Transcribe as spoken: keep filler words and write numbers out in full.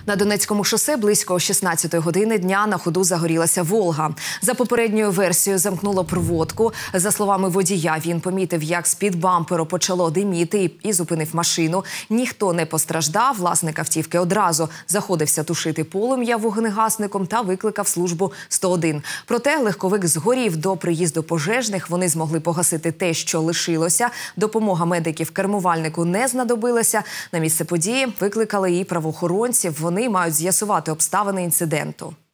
На Донецькому шосе близько шістнадцятої години дня на ходу загорілася «Волга». За попередньою версією, замкнуло проводку. За словами водія, він помітив, як з-під бамперу почало диміти і зупинив машину. Ніхто не постраждав. Власник автівки одразу заходився тушити полум'я вогнегасником та викликав службу сто один. Проте легковик згорів до приїзду пожежних. Вони змогли погасити те, що лишилося. Допомога медиків кермувальнику не знадобилася. На місце події викликали і правоохоронців. Вони мають з'ясувати обставини інциденту.